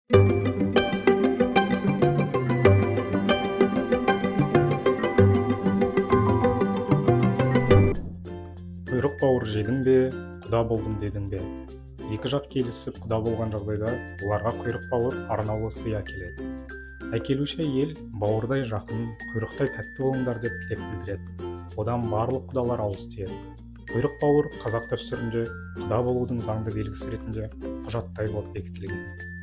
Құйрық бауыр жедің бе, құда болдым дедің бе? Екі жақ келісіп құда болған жағдайда оларға құйрық бауыр арнаулы сый әкеледі. Әкелуші әйел бауырдай жақын, құйрықтай тәтті болыңдар деп тілек білдіреді. Одан барлық құдалар ауыз тиеді. Құйрық бауыр қазақ дәстүрінде құда болудың заңды белгісі ретінде құжаттай болып бекітілген.